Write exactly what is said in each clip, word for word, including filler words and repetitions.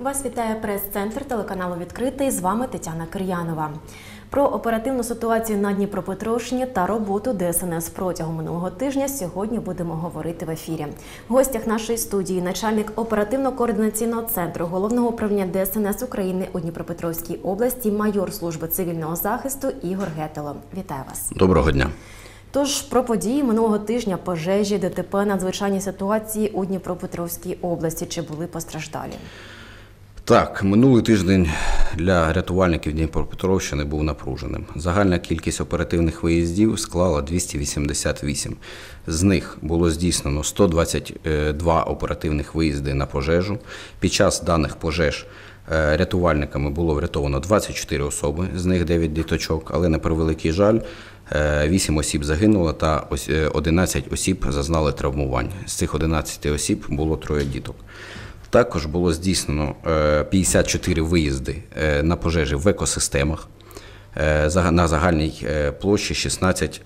Вас вітає прес-центр телеканалу «Відкритий». З вами Тетяна Кир'янова. Про оперативну ситуацію на Дніпропетровщині та роботу Д С Н С протягом минулого тижня сьогодні будемо говорити в ефірі. В гостях нашої студії начальник оперативно-координаційного центру Головного управління Д С Н С України у Дніпропетровській області, майор служби цивільного захисту Ігор Гетело. Вітаю вас. Доброго дня. Тож про події минулого тижня, пожежі, Д Т П, надзвичайні ситуації у Дніпропетровській області. Чи були постраждалі? Так, минулий тиждень для рятувальників Дніпропетровщини був напруженим. Загальна кількість оперативних виїздів склала двісті вісімдесят вісім. З них було здійснено сто двадцять два оперативних виїзди на пожежу. Під час даних пожеж рятувальниками було врятовано двадцять чотири особи, з них дев'ять діточок, але на превеликий жаль, вісім осіб загинуло та одинадцять осіб зазнали травмувань. З цих одинадцяти осіб було троє діток. Також було здійснено п'ятдесят чотири виїзди на пожежі в екосистемах на загальній площі шістнадцять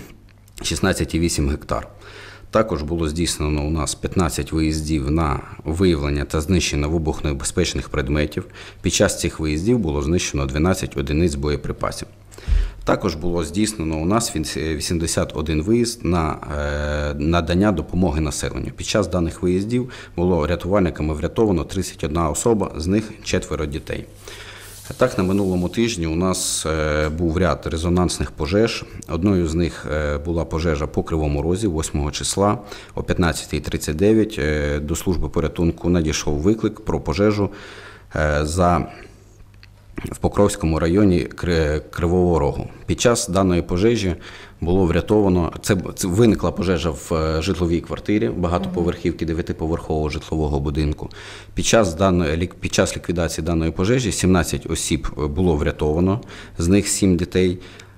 цілих вісім десятих гектар. Також було здійснено у нас п'ятнадцять виїздів на виявлення та знищення вибухонебезпечних предметів. Під час цих виїздів було знищено дванадцять одиниць боєприпасів. Також було здійснено у нас вісімдесят один виїзд на надання допомоги населенню. Під час даних виїздів було рятувальниками врятовано тридцять одна особа, з них четверо дітей. Так, на минулому тижні у нас був ряд резонансних пожеж. Одною з них була пожежа по Кривому Розі восьмого числа о п'ятнадцятій тридцять дев'ять. До служби порятунку надійшов виклик про пожежу за в Покровському районі Кривого Рогу. Під час даної пожежі було врятовано, це, це виникла пожежа в житловій квартирі, багатоповерхівки дев'ятиповерхового житлового будинку. Під час, даної, під час ліквідації даної пожежі сімнадцять осіб було врятовано, з них сім дітей.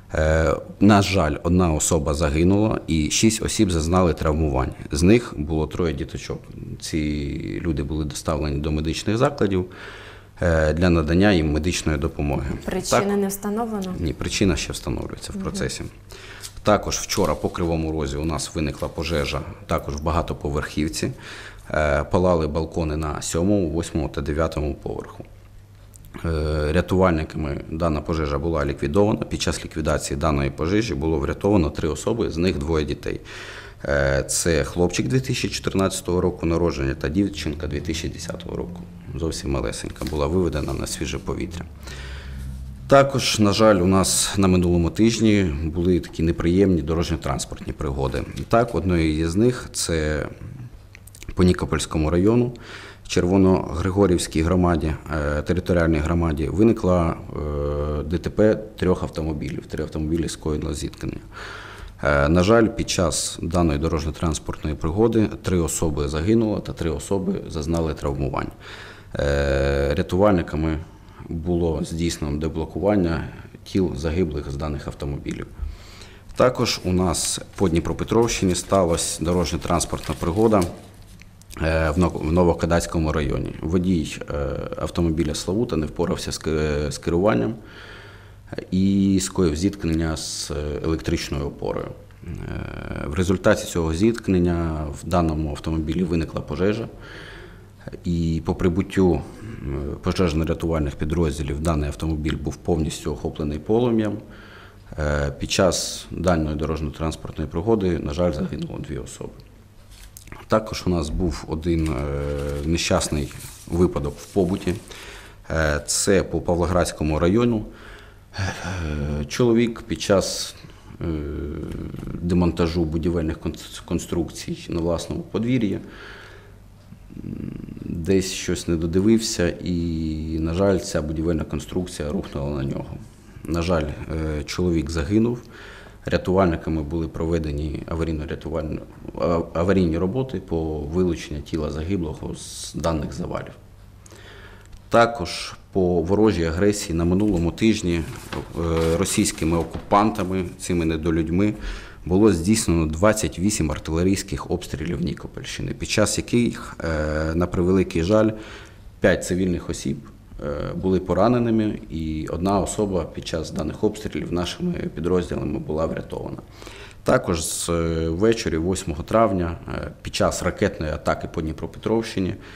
На жаль, одна особа загинула і шість осіб зазнали травмувань. З них було троє діточок. Ці люди були доставлені до медичних закладів для надання їм медичної допомоги. Причини так, не встановлено? Ні, причина ще встановлюється в процесі. Угу. Також вчора по Кривому Розі у нас виникла пожежа, також в багатоповерхівці. Палали балкони на сьомому, восьмому та дев'ятому поверху. Рятувальниками дана пожежа була ліквідована. Під час ліквідації даної пожежі було врятовано три особи, з них двоє дітей. Це хлопчик дві тисячі чотирнадцятого року народження та дівчинка дві тисячі десятого року. Зовсім малесенька, була виведена на свіже повітря. Також, на жаль, у нас на минулому тижні були такі неприємні дорожньо-транспортні пригоди. І так, одною з них це по Нікопольському району, Червоно-Григорівській громаді, територіальній громаді, виникла Д Т П трьох автомобілів. Три автомобілі скоїли зіткнення. На жаль, під час даної дорожньо-транспортної пригоди три особи загинуло та три особи зазнали травмувань. Рятувальниками було здійснено деблокування тіл загиблих з даних автомобілів. Також у нас по Дніпропетровщині сталася дорожньо-транспортна пригода в Новокадацькому районі. Водій автомобіля Славута не впорався з керуванням і скоїв зіткнення з електричною опорою. В результаті цього зіткнення в даному автомобілі виникла пожежа, і по прибуттю пожежно-рятувальних підрозділів даний автомобіль був повністю охоплений полум'ям. Під час даної дорожньо-транспортної пригоди, на жаль, загинуло дві особи. Також у нас був один нещасний випадок в побуті. Це по Павлоградському району. Чоловік під час демонтажу будівельних конструкцій на власному подвір'ї десь щось не додивився і, на жаль, ця будівельна конструкція рухнула на нього. На жаль, чоловік загинув. Рятувальниками були проведені аварійні роботи по вилученню тіла загиблого з даних завалів. Також по ворожій агресії на минулому тижні російськими окупантами, цими недолюдьми, було здійснено двадцять вісім артилерійських обстрілів Нікопольщини, під час яких, на превеликий жаль, п'ять цивільних осіб були пораненими, і одна особа під час даних обстрілів нашими підрозділами була врятована. Також ввечері, восьмого травня, під час ракетної атаки по Дніпропетровщині,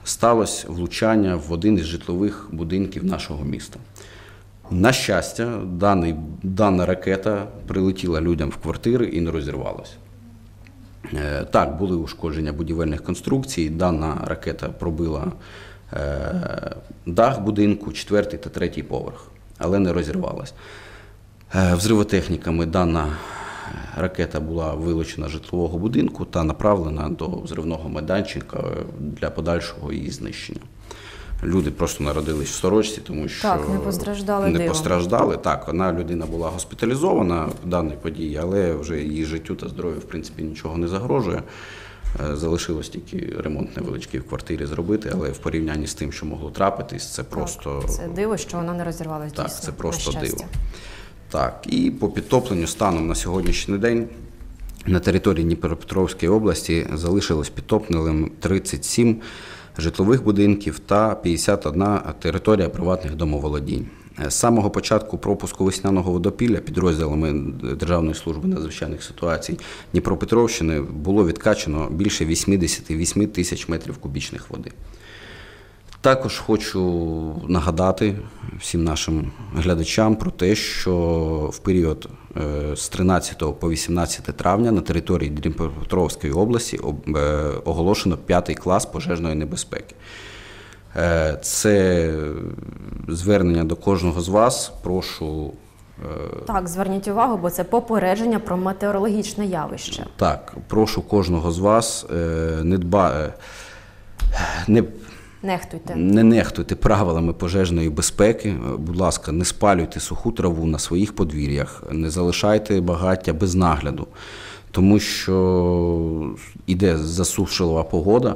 сталося влучання в один із житлових будинків нашого міста. На щастя, даний, дана ракета прилетіла людям в квартири і не розірвалася. Так, були ушкодження будівельних конструкцій, дана ракета пробила е, дах будинку, четвертий та третій поверх, але не розірвалась. Е, взривотехніками дана ракета була вилучена з житлового будинку та направлена до взривного майданчика для подальшого її знищення. Люди просто народились в сорочці, тому що так, не постраждали не дивом. постраждали. Так, одна людина була госпіталізована в даній події, але вже її життю та здоров'ю, в принципі, нічого не загрожує. Залишилось тільки ремонт невеличкий в квартирі зробити, але в порівнянні з тим, що могло трапитись, це просто... Так, це диво, що вона не розірвалась, так, дійсно, це просто на щастя. диво. Так, і по підтопленню станом на сьогоднішній день на території Дніпропетровської області залишилось підтопленим тридцять сім житлових будинків та п'ятдесят одна територія приватних домоволодінь. З самого початку пропуску весняного водопілля підрозділами Державної служби надзвичайних ситуацій Дніпропетровщини було відкачано більше вісімдесят вісім тисяч метрів кубічних води. Також хочу нагадати всім нашим глядачам про те, що в період з тринадцятого по вісімнадцяте травня на території Дніпропетровської області оголошено п'ятий клас пожежної небезпеки. Це звернення до кожного з вас. Прошу. Так, зверніть увагу, бо це попередження про метеорологічне явище. Так, прошу кожного з вас не дба... не Нехтуйте. Не нехтуйте правилами пожежної безпеки. Будь ласка, не спалюйте суху траву на своїх подвір'ях, не залишайте багаття без нагляду, тому що йде засушлива погода,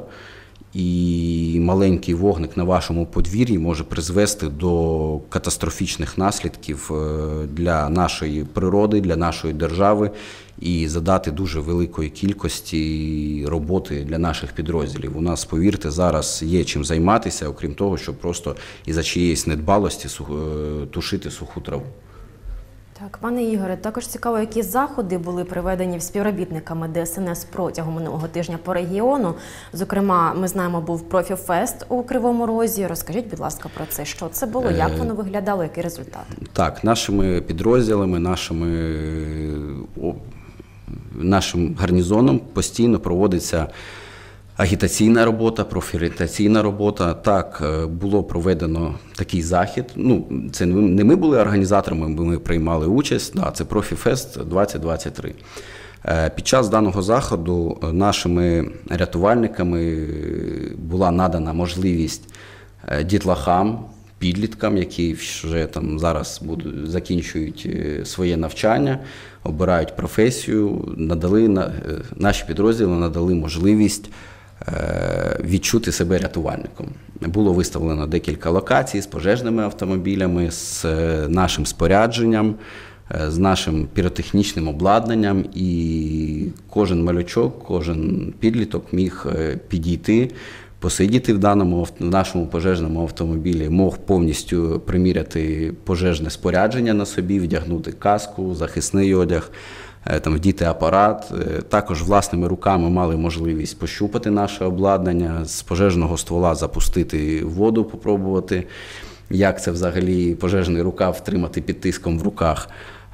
і маленький вогник на вашому подвір'ї може призвести до катастрофічних наслідків для нашої природи, для нашої держави і задати дуже великої кількості роботи для наших підрозділів. У нас, повірте, зараз є чим займатися, окрім того, щоб просто із-за чиєїсь недбалості тушити суху траву. Так, пане Ігоре, також цікаво, які заходи були проведені співробітниками Де Ес Ен Ес протягом минулого тижня по регіону. Зокрема, ми знаємо, був профіфест у Кривому Розі. Розкажіть, будь ласка, про це. Що це було, як воно виглядало, який результат? Так, нашими підрозділами, нашими, о, нашим гарнізоном постійно проводиться агітаційна робота, профорієнтаційна робота. Так, було проведено такий захід. Ну, це не ми були організаторами, ми приймали участь. Да, це Профіфест двадцять двадцять три. Під час даного заходу нашими рятувальниками була надана можливість дітлахам, підліткам, які вже там зараз будуть, закінчують своє навчання, обирають професію, надали, наші підрозділи надали можливість відчути себе рятувальником. Було виставлено декілька локацій з пожежними автомобілями, з нашим спорядженням, з нашим піротехнічним обладнанням, і кожен малючок, кожен підліток міг підійти, посидіти в даному в нашому пожежному автомобілі, мог повністю приміряти пожежне спорядження на собі, вдягнути каску, захисний одяг, там, вдіти апарат. Також власними руками мали можливість пощупати наше обладнання, з пожежного ствола запустити воду, попробувати, як це взагалі пожежний рукав втримати під тиском в руках.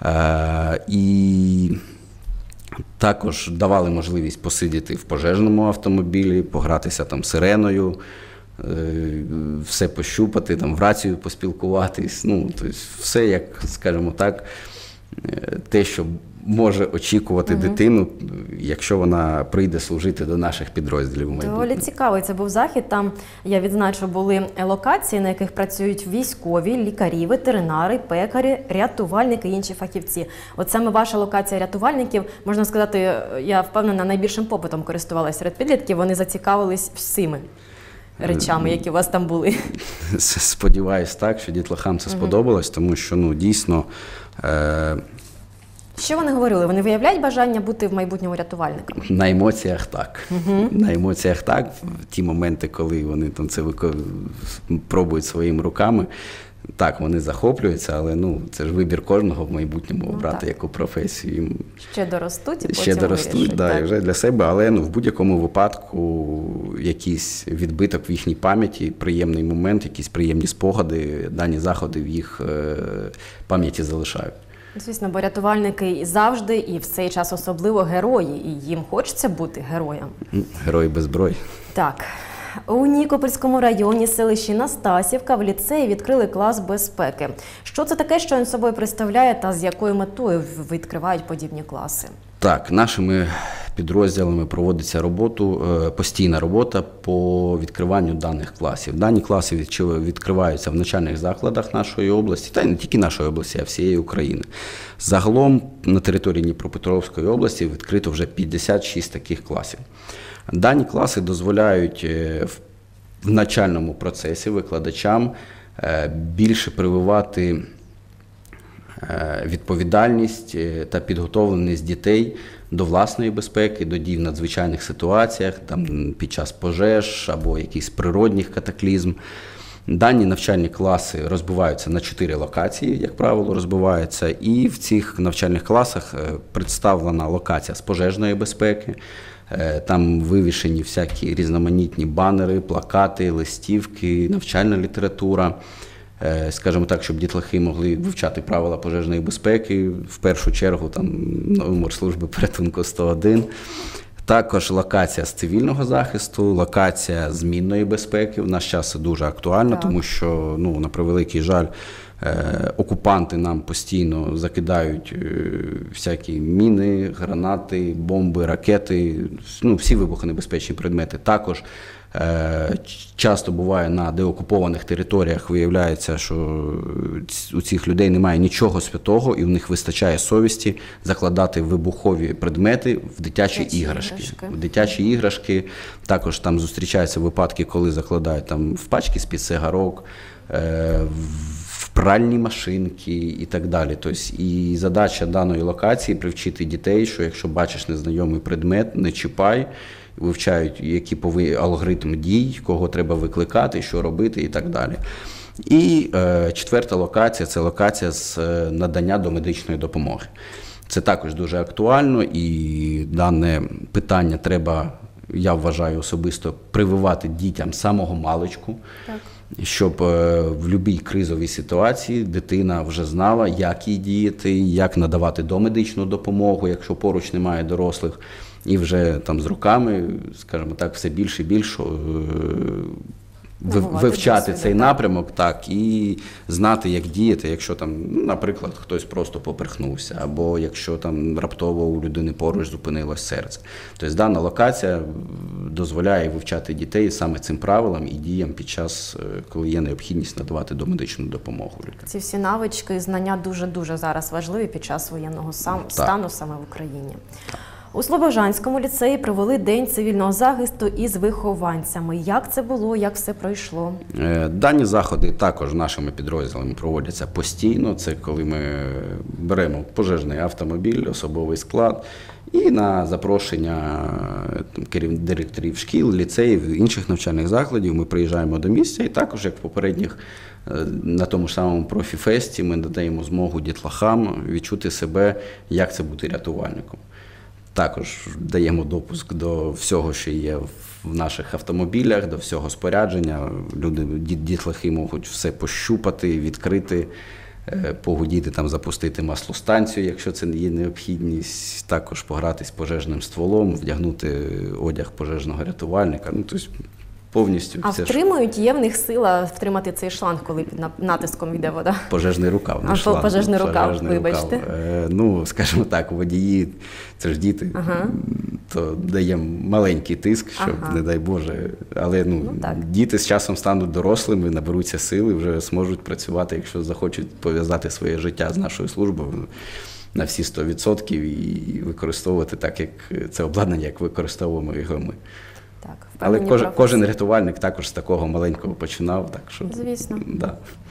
І також давали можливість посидіти в пожежному автомобілі, погратися там сиреною, все пощупати, там в рацію поспілкуватись. Ну, тобто все, як, скажімо так, те, що може очікувати угу. дитину, якщо вона прийде служити до наших підрозділів. Доволі цікавий це був захід. Там, я відзначу, були локації, на яких працюють військові, лікарі, ветеринари, пекарі, рятувальники і інші фахівці. От саме ваша локація рятувальників, можна сказати, я впевнена, найбільшим попитом користувалася серед підлітків. Вони зацікавились всіми речами, які у вас там були. Сподіваюсь так, що дітлахам це угу. сподобалось, тому що, ну, дійсно, е що вони говорили? Вони виявляють бажання бути в майбутньому рятувальником? На емоціях так. Uh-huh. На емоціях так. В ті моменти, коли вони там це пробують своїми руками, Так, вони захоплюються, але ну, це ж вибір кожного в майбутньому Ну, обрати так. яку професію. Їм Ще доростуть і потім ще доростуть, вирішать, да, так? і вже для себе, але ну, в будь-якому випадку якийсь відбиток в їхній пам'яті, приємний момент, якісь приємні спогади, дані заходи в їх е, пам'яті залишають. Звісно, бо рятувальники завжди і в цей час особливо герої, і їм хочеться бути героєм. Герої без зброї. Так. У Нікопольському районі селищі Настасівка в ліцеї відкрили клас безпеки. Що це таке, що він собою представляє та з якою метою відкривають подібні класи? Так, нашими підрозділами проводиться роботу, е, постійна робота по відкриванню даних класів. Дані класи відчу- відкриваються в навчальних закладах нашої області, та й не тільки нашої області, а всієї України. Загалом на території Дніпропетровської області відкрито вже п'ятдесят шість таких класів. Дані класи дозволяють е, в в навчальному процесі викладачам е, більше прививати е, відповідальність е, та підготовленість дітей до власної безпеки, до дій в надзвичайних ситуаціях, там, під час пожеж або якихось природних катаклізм. Дані навчальні класи розбиваються на чотири локації, як правило, розбиваються, і в цих навчальних класах е, представлена локація з пожежної безпеки. Е, Там вивішені всякі різноманітні банери, плакати, листівки, навчальна література. Е, Скажімо так, щоб дітлахи могли вивчати правила пожежної безпеки, в першу чергу там номер служби порятунку сто один. Також локація з цивільного захисту, локація з мінної безпеки. В наш час це дуже актуально, Так. тому що, ну, на превеликий жаль, е, окупанти нам постійно закидають е, всякі міни, гранати, бомби, ракети, ну, всі вибухонебезпечні предмети. Також е, часто буває на деокупованих територіях, виявляється, що у цих людей немає нічого святого, і у них вистачає совісті закладати вибухові предмети в дитячі, Дитячі іграшки. іграшки. В дитячі іграшки. Також там зустрічаються випадки, коли закладають там в пачки з-під цигарок, е, в пральні машинки і так далі. Тобто, і задача даної локації привчити дітей, що якщо бачиш незнайомий предмет, не чіпай, вивчають, які повинні алгоритм дій, кого треба викликати, що робити і так далі. І е, четверта локація – це локація з е, надання домедичної допомоги. Це також дуже актуально, і дане питання треба, я вважаю особисто, прививати дітям з самого маличку, Так. щоб е, в будь-якій кризовій ситуації дитина вже знала, як їй діяти, як надавати домедичну допомогу, якщо поруч немає дорослих. І вже там з роками, скажімо так, все більше і більше е, Набувати вивчати досвіду, цей так. напрямок, так, і знати, як діяти, якщо там, ну, наприклад, хтось просто поперхнувся, або якщо там раптово у людини поруч зупинилось серце. Тобто дана локація дозволяє вивчати дітей саме цим правилам і діям під час, е, коли є необхідність надавати домедичну допомогу людям. Ці всі навички і знання дуже-дуже зараз важливі під час воєнного сам- Так. стану саме в Україні. У Слобожанському ліцеї провели День цивільного захисту із вихованцями. Як це було, як все пройшло? Е, Дані заходи також нашими підрозділами проводяться постійно. Це коли ми беремо пожежний автомобіль, особовий склад, і на запрошення там, керів- директорів шкіл, ліцеїв, інших навчальних закладів ми приїжджаємо до місця, і також, як в попередніх, е, на тому ж самому профі-фесті, ми надаємо змогу дітлахам відчути себе, як це бути рятувальником. Також даємо допуск до всього, що є в наших автомобілях, до всього спорядження. Люди, діт- дітлахи можуть все пощупати, відкрити, е, погудіти, там, запустити маслостанцію, якщо це є необхідність. Також погратись пожежним стволом, вдягнути одяг пожежного рятувальника. Ну, тобто повністю А все ж втримують, є в них сила втримати цей шланг, коли під на- натиском йде вода? пожежний рукав. не А, шланг, пожежний рукав, пожежний вибачте. рукав. Е, Ну, скажімо так, водії, це ж діти, Ага. то даємо маленький тиск, щоб, Ага. не дай Боже, але ну, Ну, так. діти з часом стануть дорослими, наберуться сили, вже зможуть працювати, якщо захочуть пов'язати своє життя з нашою службою на всі сто відсотків і використовувати так, як це обладнання, як використовуємо його ми. Так, Але впевнені кожен, професії. кожен рятувальник також з такого маленького починав, так що, Звісно. да.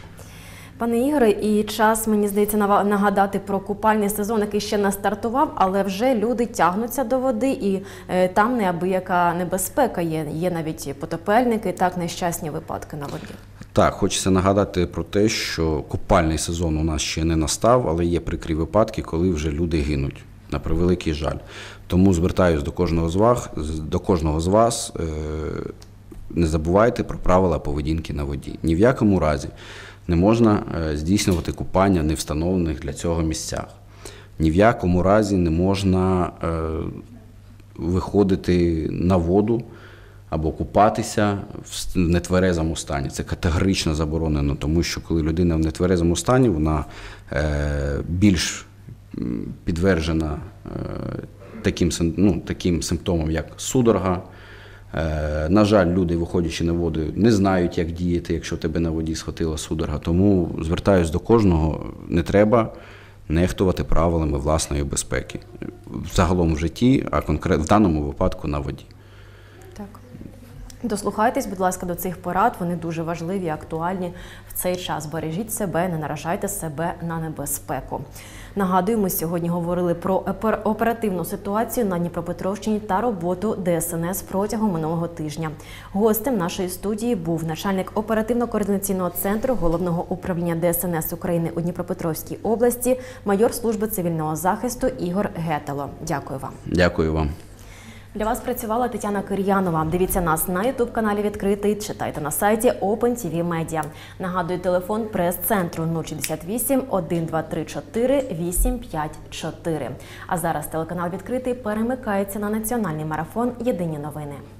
Пане Ігоре, і час, мені здається, нава- нагадати про купальний сезон, який ще не стартував, але вже люди тягнуться до води, і е, там неабияка небезпека є. Є навіть потопельники, так, нещасні випадки на воді. Так, хочеться нагадати про те, що купальний сезон у нас ще не настав, але є прикрі випадки, коли вже люди гинуть, на превеликий жаль. Тому звертаюся до кожного з вас, до кожного з вас, е, не забувайте про правила поведінки на воді. Ні в якому разі не можна е, здійснювати купання в невстановлених для цього місцях. Ні в якому разі не можна е, виходити на воду або купатися в нетверезому стані. Це категорично заборонено, тому що коли людина в нетверезому стані, вона е, більш підтверджена е, таким, ну, таким симптомом, як судорога. Е, на жаль, люди, виходячи на воду, не знають, як діяти, якщо тебе на воді схватила судорога. Тому звертаюсь до кожного, не треба нехтувати правилами власної безпеки. Загалом в житті, а конкретно в даному випадку на воді. Так. Дослухайтесь, будь ласка, до цих порад, вони дуже важливі, актуальні в цей час. Бережіть себе, не наражайте себе на небезпеку. Нагадую, ми сьогодні говорили про оперативну ситуацію на Дніпропетровщині та роботу Де Ес Ен Ес протягом минулого тижня. Гостем нашої студії був начальник оперативно-координаційного центру Головного управління Де Ес Ен Ес України у Дніпропетровській області, майор служби цивільного захисту Ігор Гетело. Дякую вам. Дякую вам. Для вас працювала Тетяна Кир'янова. Дивіться нас на ютуб-каналі «Відкритий», читайте на сайті Open Ті Ві Media. Нагадую, телефон прес-центру нуль шістдесят вісім, один два три чотири, вісім п'ять чотири. А зараз телеканал «Відкритий» перемикається на національний марафон «Єдині новини».